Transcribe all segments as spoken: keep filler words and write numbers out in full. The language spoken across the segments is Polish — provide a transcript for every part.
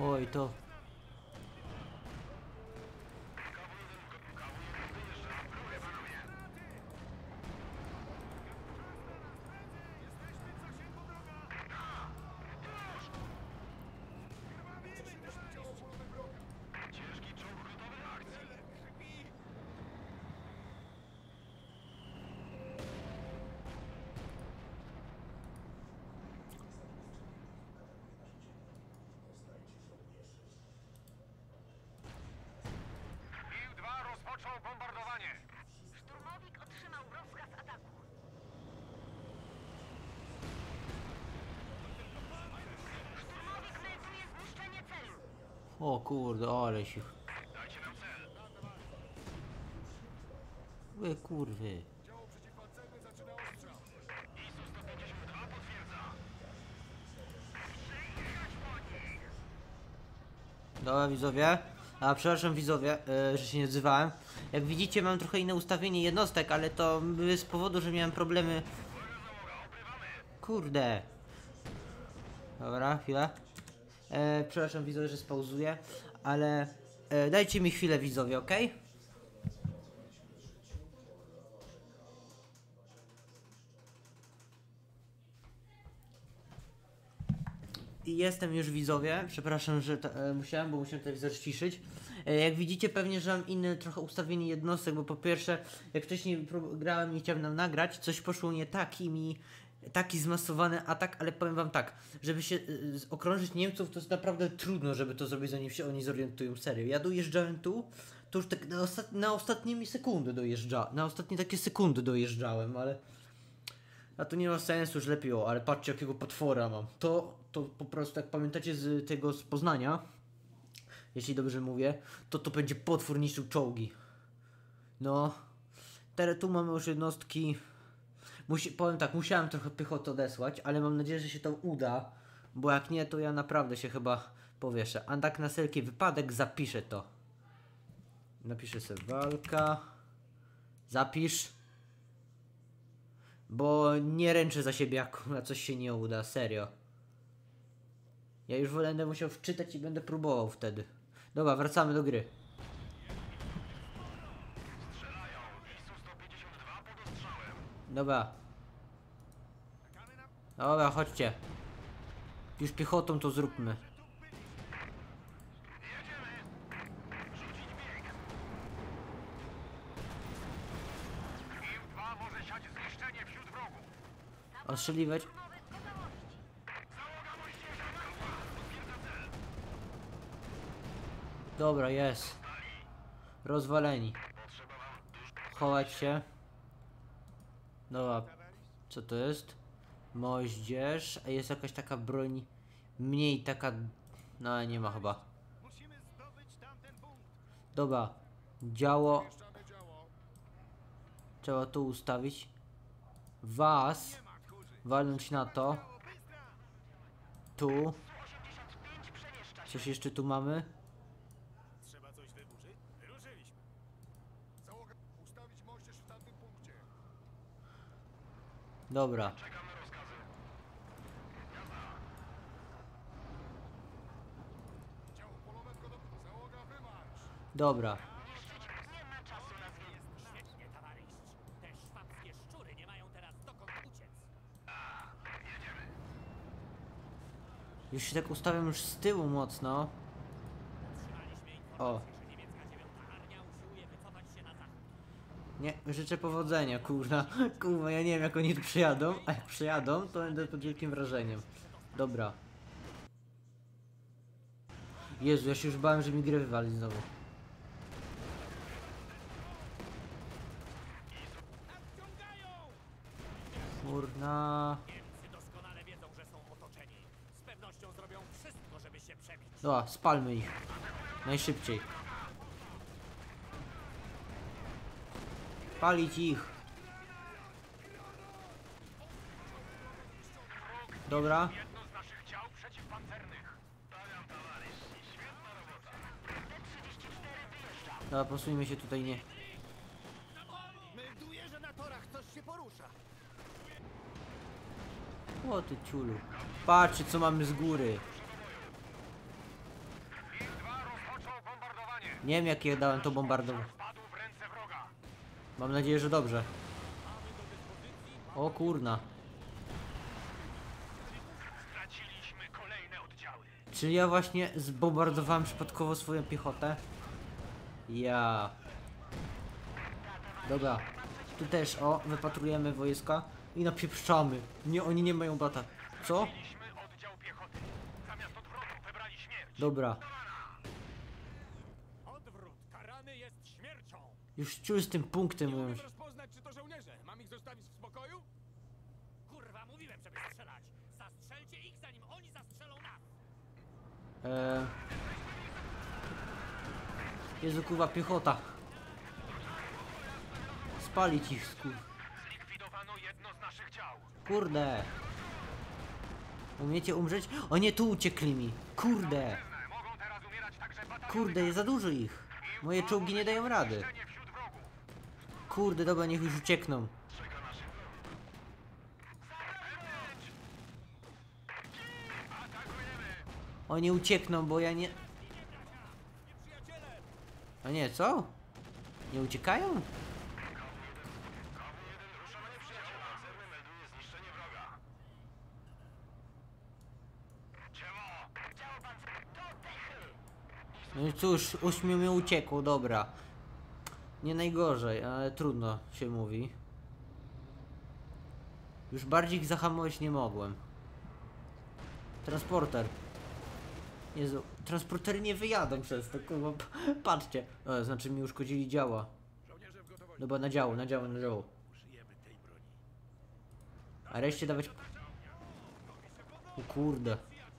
Oj, to... Rozpoczął bombardowanie. Szturmowik otrzymał rozkaz ataku. Szturmowik melduje zniszczenie celu. O kurde, ale się... Dajcie nam cel. Ły kurwy. Działo przeciwpancerne zaczyna ostrzał. I S U sto pięćdziesiąt dwa potwierdza. Przyjechać po nich. Dobra widzowie. A przepraszam widzowie, yy, że się nie odzywałem. Jak widzicie mam trochę inne ustawienie jednostek, ale to z powodu, że miałem problemy. Kurde. Dobra, chwilę. E, przepraszam widzowie, że spauzuję, ale e, dajcie mi chwilę widzowie, ok? I jestem już widzowie, przepraszam, że to, e, musiałem, bo musiałem telewizor ściszyć. E, jak widzicie pewnie, że mam inne trochę ustawienie jednostek, bo po pierwsze, jak wcześniej grałem i chciałem nam nagrać, coś poszło nie tak i mi taki zmasowany atak, ale powiem wam tak, żeby się y, okrążyć Niemców, to jest naprawdę trudno, żeby to zrobić, zanim się oni zorientują. Serio, ja dojeżdżałem tu, to już tak na, ostat na ostatnie mi sekundy dojeżdżałem, na ostatnie takie sekundy dojeżdżałem, ale a to nie ma sensu, już lepiej, o, ale patrzcie jakiego potwora mam. To, to po prostu, jak pamiętacie z tego, z Poznania, jeśli dobrze mówię, to to będzie potwór niszczył czołgi. No, teraz tu mamy już jednostki. Musi, powiem tak, musiałem trochę pychot odesłać, ale mam nadzieję, że się to uda, bo jak nie, to ja naprawdę się chyba powieszę. A tak na wszelki wypadek zapiszę to. Napiszę sobie walka. Zapisz. Bo nie ręczę za siebie, jak na coś się nie uda, serio. Ja już będę musiał wczytać i będę próbował wtedy. Dobra, wracamy do gry. Strzelają. I S U sto pięćdziesiąt dwa pod ostrzałem. Dobra. Dobra, chodźcie. Już piechotą to zróbmy. Jedziemy. Rzucić bieg. I M dwa może siać zniszczenie wśród wrogów. Ostrzeliwać. Szturmowy w gotowości. Załoga moździerza wyrosła. Potwierdza cel. Dobra, jest. Rozwaleni. Potrzeba nam dużo. Chować się. Dobra. Co to jest? Moździerz. A jest jakaś taka broń. Mniej taka. No nie ma chyba. Musimy zdobyć tamten punkt. Dobra. Działo. Mieszczamy działo. Trzeba tu ustawić. Was. Nie ma kurzy. Walnąć na to. Tu. osiemdziesiąt pięć przemieszcza się. Coś jeszcze tu mamy? Trzeba coś wyburzyć? Wyruszyliśmy. Załoga. Ustawić moździerz w tamtym punkcie. Dobra. Czekamy rozkazy. Działo polowe gotowe. Załoga wymarsz. Dobra. Nie ma czasu na zwiedzanie. Świetnie, towarzysz. Te szwabskie szczury nie mają teraz dokąd uciec. Jedziemy. Już się tak ustawiam już z tyłu mocno. Otrzymaliśmy O. informację, że niemiecka dziewiąta armia usiłuje wycofać się na zachód. Nie, życzę powodzenia, kurna. Kurwa, ja nie wiem jak oni tu przyjadą, a jak przyjadą, to będę pod wielkim wrażeniem. Dobra. Jezu, ja się już bałem, że mi grę wywali znowu. Kurna. Niemcy doskonale wiedzą, że są otoczeni. Z pewnością zrobią wszystko, żeby się przebić. Dobra, spalmy ich. Najszybciej. Palić ich. Dobra. Jedno z naszych dział przeciwpancernych. Stawiam towarzysz. Świetna robota. D trzydzieści cztery wyjeżdża. Dobra, posuńmy się tutaj, nie. Melduję, że na torach coś się porusza. O ty ciulu. Patrzcie co mamy z góry. Nie wiem jakie dałem to bombardowanie. Wpadł w ręce wroga. Mam nadzieję, że dobrze. O kurna. Straciliśmy kolejne oddziały. Czy ja właśnie zbombardowałem przypadkowo swoją piechotę? Ja. Dobra. Tu też, o, wypatrujemy wojska i napieprzamy. Nie, oni nie mają bata. Co? Mieliśmy oddział piechoty. Zamiast odwrotu wybrali śmierć. Dobra. Odwrót karany jest śmiercią. Już czuję z tym punktem, Nie mówią. umiem rozpoznać, czy to żołnierze. Mam ich zostawić w spokoju? Kurwa, mówiłem, żeby strzelać. Zastrzelcie ich, zanim oni zastrzelą nas. Eee... Jezu, kurwa, piechota. Spalić ich, skur... Zlikwidowano jedno z naszych dział. Kurde. Umiecie umrzeć? O nie, tu uciekli mi. Kurde. Mogą teraz umierać także bataliony. Kurde, jest za dużo ich. Moje czołgi nie dają rady. Zniszczenie wśród wrogów. Kurde, dobra, niech już uciekną. Oni uciekną, bo ja nie... A nie, co? Nie uciekają? No i cóż, ośmiu mi uciekło, dobra. Nie najgorzej, ale trudno się mówi. Już bardziej ich zahamować nie mogłem. Transporter. Jezu, transportery nie wyjadą przez to, kurwa, p- patrzcie. O, znaczy mi uszkodzili działa. Żołnierze w gotowości. Dobra, na działo, na działo, na działo. Użyjemy tej broni. A reszcie dawać... O kurde.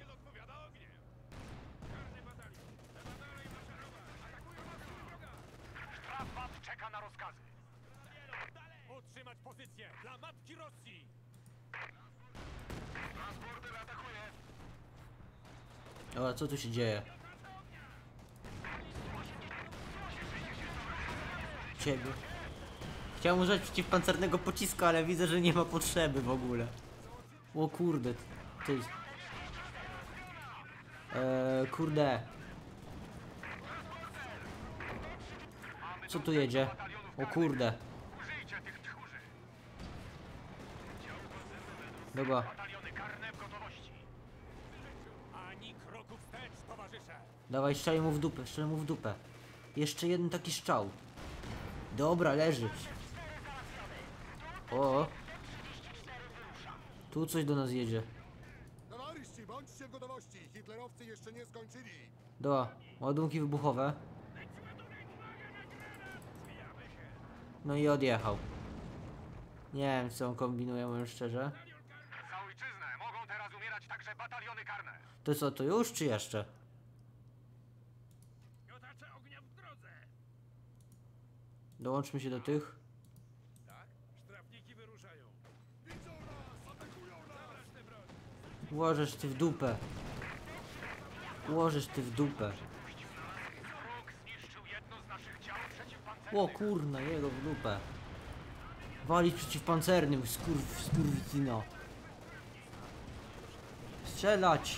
Strafbat czeka na rozkazy. Utrzymać pozycję dla matki Rosji. Transporter atakuje. Dobra, co tu się dzieje? Ciebie. Chciałem użyć przeciwpancernego pocisku, ale widzę, że nie ma potrzeby w ogóle. O kurde, ty... Eee, kurde. Co tu jedzie? O kurde. Użyjcie tych tchórzy. Dobra. Bataliony karne w gotowości. Ani kroku wstecz, towarzysze. Dawaj, strzelaj mu w dupę, strzelaj mu w dupę. Jeszcze jeden taki strzał. Dobra, leży. O. Tu coś do nas jedzie. Towarzyści, bądźcie w gotowości. Hitlerowcy jeszcze nie skończyli. Dobra, ładunki wybuchowe. No i odjechał. Nie wiem, co on kombinuje, mówiąc szczerze. Za ojczyznę mogą teraz umierać także bataliony karne. To co, to już czy jeszcze? Miotacze ognia w drodze. Dołączmy się do tych. Tak? Sztrawniki wyruszają. Widzą nas, atakują nas. Tę broń. Łożesz ty w dupę. Łożesz ty w dupę. Wróg zniszczył jedno z naszych dział przeciwpancernych. O kurna, jego w dupę. Walić przeciwpancernym, skurw, skurwicino. Strzelać.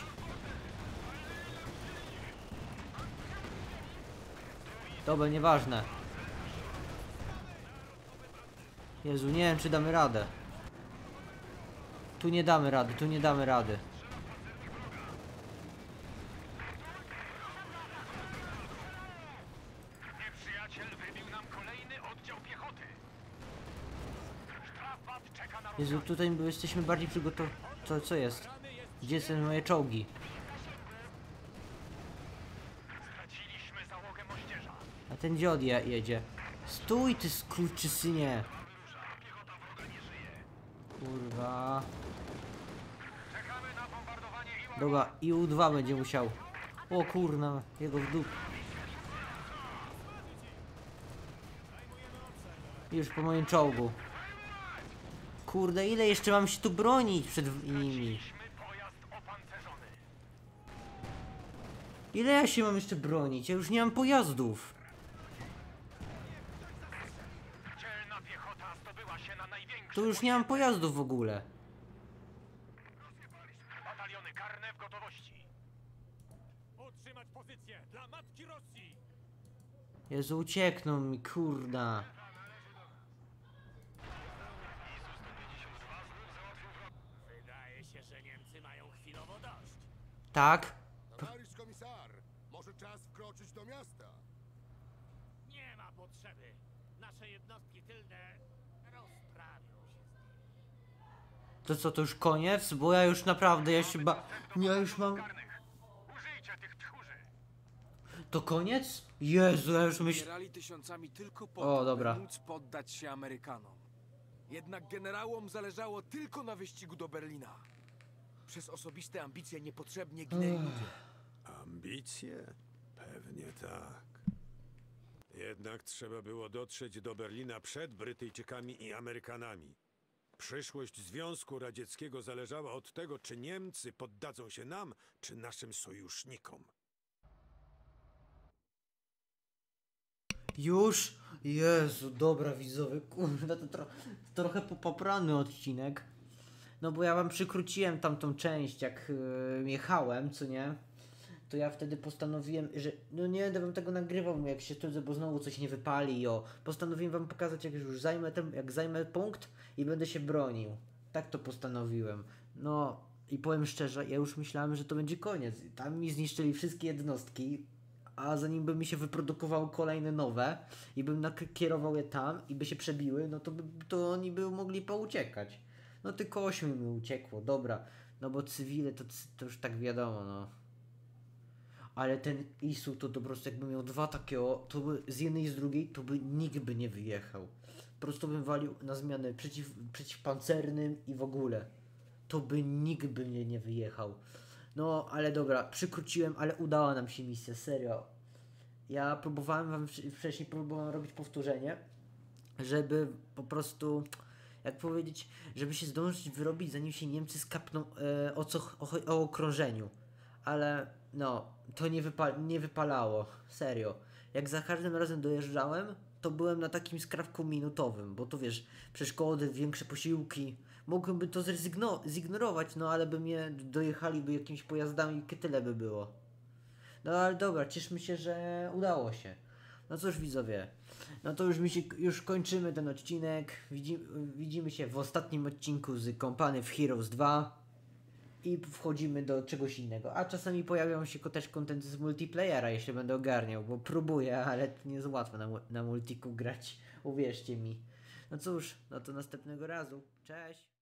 Dobra, nieważne. Jezu, nie wiem czy damy radę. Tu nie damy rady, tu nie damy rady. Nieprzyjaciel wybił nam kolejny oddział piechoty. Strafbat czeka na Jezu, tutaj my jesteśmy bardziej przygotowani. Co, co jest? Gdzie są moje czołgi? Straciliśmy załogę moździerza. A ten gdzie odje jedzie? Stój ty skurczysynie! Piechota wroga nie żyje. Kurwa. Czekamy na bombardowanie Iła. Dobra, i U dwa będzie musiał. O kurna, jego w dup. Już po moim czołgu. Kurde, ile jeszcze mam się tu bronić przed nimi? Straciliśmy pojazd opancerzony. Ile ja się mam jeszcze bronić? Ja już nie mam pojazdów. Dzielna piechota zdobyła się na największy. Tu już nie mam pojazdów w ogóle. Bataliony karne w gotowości. Utrzymać pozycję dla matki Rosji. Jezu, uciekną mi, kurda. Wydaje się, że Niemcy mają chwilowo dość. Tak? Towarzysz komisar, może czas wkroczyć do miasta? Nie ma potrzeby. Nasze jednostki tylne rozprawią się z nimi. To co, to już koniec? Bo ja już naprawdę, ja się ba... Ja już mam... Użyjcie tych tchórzy! To koniec? Jezu, ja już myślę... Zbierali tysiącami tylko po O, to, dobra. by móc poddać się Amerykanom. Jednak generałom zależało tylko na wyścigu do Berlina. Przez osobiste ambicje niepotrzebnie ginęli ludzie. Ambicje? Pewnie tak. Jednak trzeba było dotrzeć do Berlina przed Brytyjczykami i Amerykanami. Przyszłość Związku Radzieckiego zależała od tego, czy Niemcy poddadzą się nam, czy naszym sojusznikom. Już? Jezu, dobra widzowie, kurde, to tro trochę popaprany odcinek. No bo ja wam przykróciłem tamtą część, jak yy, jechałem, co nie? To ja wtedy postanowiłem, że no nie będę wam tego nagrywał, jak się trudzę, bo znowu coś nie wypali, o. Postanowiłem wam pokazać, jak już zajmę ten, jak zajmę punkt i będę się bronił. Tak to postanowiłem. No i powiem szczerze, ja już myślałem, że to będzie koniec. Tam mi zniszczyli wszystkie jednostki, a zanim by mi się wyprodukowały kolejne nowe i bym nakierował je tam i by się przebiły, no to, by, to oni by mogli pouciekać. No tylko ośmiu mi uciekło, dobra. No bo cywile to, to już tak wiadomo, no. Ale ten Isu to, to po prostu jakby miał dwa takiego, to by z jednej i z drugiej, to by nikt by nie wyjechał. Po prostu bym walił na zmianę przeciw, przeciwpancernym i w ogóle. To by nikt by nie, nie wyjechał. No, ale dobra, przykróciłem, ale udała nam się misja, serio. Ja próbowałem wam wcześniej próbowałem robić powtórzenie, żeby po prostu, jak powiedzieć, żeby się zdążyć wyrobić, zanim się Niemcy skapną e, o, co, o, o okrążeniu. Ale no, to nie, wypa nie wypalało, serio. Jak za każdym razem dojeżdżałem, to byłem na takim skrawku minutowym, bo to wiesz, przeszkody, większe posiłki. Mogłem by to zignorować, no ale by mnie dojechaliby jakimiś pojazdami i tyle by było. No ale dobra, cieszmy się, że udało się. No cóż widzowie, no to już mi się, już kończymy ten odcinek. Widzi, widzimy się w ostatnim odcinku z Company of Heroes dwa. I wchodzimy do czegoś innego. A czasami pojawią się też kontenty z multiplayera, jeśli będę ogarniał, bo próbuję, ale to nie jest łatwo na, na multiku grać, uwierzcie mi. No cóż, no to następnego razu. Cześć!